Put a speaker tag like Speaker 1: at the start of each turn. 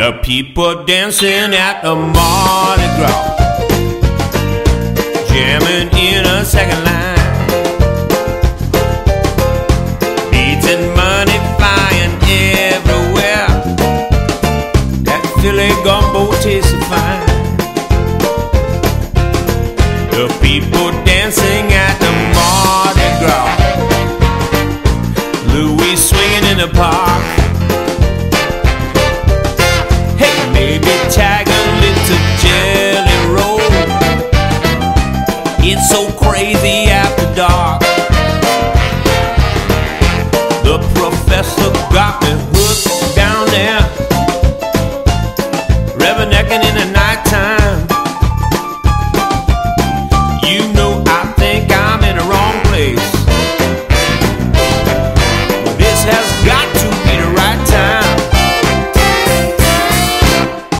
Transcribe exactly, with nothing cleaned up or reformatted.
Speaker 1: The people dancing at the Mardi Gras, jamming in a second line, beads and money flying everywhere. That Philly gumbo tastes so fine. The people dancing at the Mardi Gras, Louis swinging in the park,